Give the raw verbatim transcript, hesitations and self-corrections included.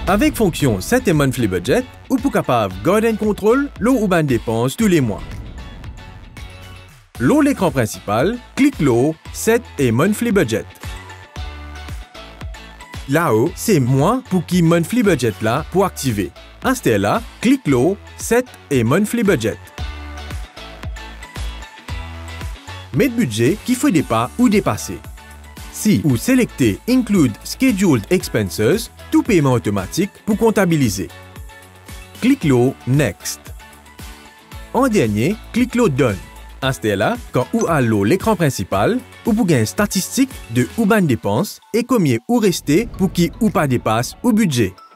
Avec fonction Set a Monthly Budget, ou pour capable garder contrôle l'eau ou ban dépenses tous les mois. L'eau l'écran principal, clique l'eau Set a Monthly Budget. Là-haut, c'est moi pour qui Monthly Budget là pour activer. En ce là, clique l'eau Set a Monthly Budget. Mettre budget qu'il faut dépasser ou dépasser. Si vous sélectez Include Scheduled Expenses, tout paiement automatique pour comptabiliser. Clique l'eau Next. En dernier, clique l'eau Done. En ce là, quand vous allez l'écran principal, vous pouvez gagner statistique de ou ban dépenses et combien ou rester pour qui ou pas dépasse ou budget.